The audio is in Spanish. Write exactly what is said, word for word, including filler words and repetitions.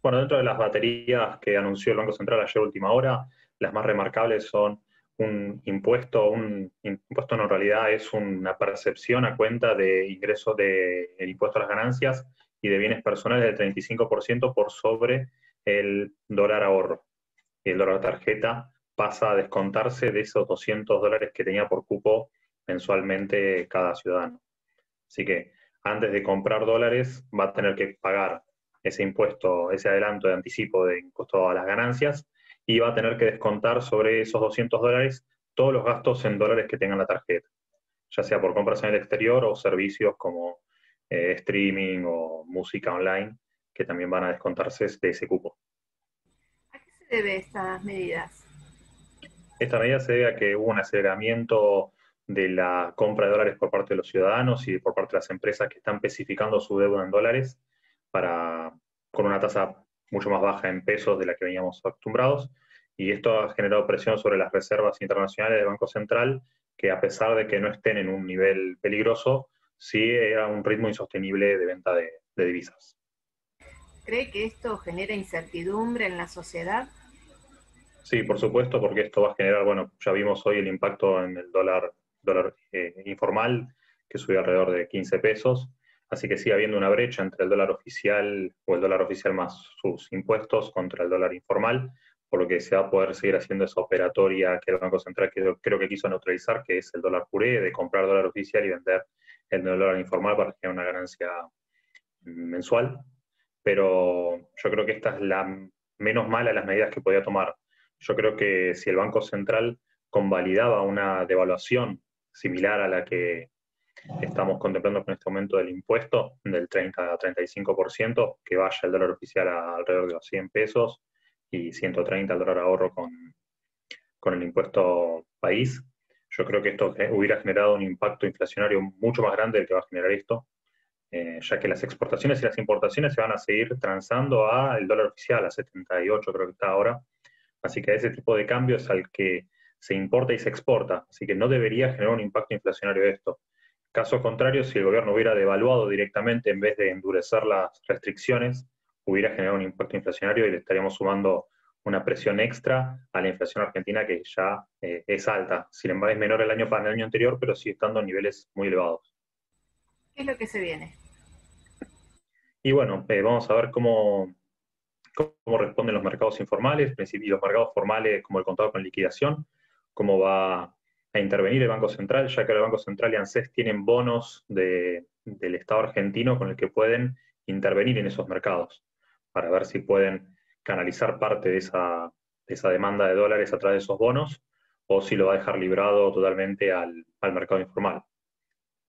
Bueno, dentro de las baterías que anunció el Banco Central ayer última hora, las más remarcables son un impuesto, un impuesto no, en realidad es una percepción a cuenta de ingresos de el impuesto a las ganancias y de bienes personales del treinta y cinco por ciento por sobre el dólar ahorro. Y el dólar tarjeta pasa a descontarse de esos doscientos dólares que tenía por cupo mensualmente cada ciudadano. Así que antes de comprar dólares va a tener que pagar ese impuesto, ese adelanto de anticipo de impuesto a las ganancias y va a tener que descontar sobre esos doscientos dólares todos los gastos en dólares que tenga en la tarjeta, ya sea por compras en el exterior o servicios como eh, streaming o música online, que también van a descontarse de ese cupo. ¿A qué se debe estas medidas? Esta medida se debe a que hubo un aceleramiento de la compra de dólares por parte de los ciudadanos y por parte de las empresas que están especificando su deuda en dólares para, con una tasa mucho más baja en pesos de la que veníamos acostumbrados. Y esto ha generado presión sobre las reservas internacionales del Banco Central, que a pesar de que no estén en un nivel peligroso, sí era un ritmo insostenible de venta de, de divisas. ¿Cree que esto genera incertidumbre en la sociedad? Sí, por supuesto, porque esto va a generar, bueno, ya vimos hoy el impacto en el dólar, dólar eh, informal, que subió alrededor de quince pesos, así que sigue habiendo una brecha entre el dólar oficial o el dólar oficial más sus impuestos contra el dólar informal, por lo que se va a poder seguir haciendo esa operatoria que el Banco Central creo, creo que quiso neutralizar, que es el dólar puré, de comprar dólar oficial y vender el dólar informal para generar una ganancia mensual, pero yo creo que esta es la menos mala de las medidas que podía tomar. Yo creo que si el Banco Central convalidaba una devaluación similar a la que estamos contemplando con este aumento del impuesto, del treinta a treinta y cinco por ciento, que vaya el dólar oficial a alrededor de los cien pesos y ciento treinta el dólar ahorro con, con el impuesto país, yo creo que esto hubiera generado un impacto inflacionario mucho más grande del que va a generar esto, eh, ya que las exportaciones y las importaciones se van a seguir transando al dólar oficial, a setenta y ocho creo que está ahora, así que a ese tipo de cambio es al que se importa y se exporta, así que no debería generar un impacto inflacionario esto. Caso contrario, si el gobierno hubiera devaluado directamente en vez de endurecer las restricciones, hubiera generado un impacto inflacionario y le estaríamos sumando una presión extra a la inflación argentina que ya eh, es alta. Sin embargo, es menor el año para el año anterior, pero sigue estando en niveles muy elevados. ¿Qué es lo que se viene? Y bueno, eh, vamos a ver cómo, cómo responden los mercados informales y los mercados formales, como el contado con liquidación, cómo va a intervenir el Banco Central, ya que el Banco Central y ANSES tienen bonos de, del Estado argentino con el que pueden intervenir en esos mercados, para ver si pueden canalizar parte de esa, de esa demanda de dólares a través de esos bonos, o si lo va a dejar librado totalmente al, al mercado informal.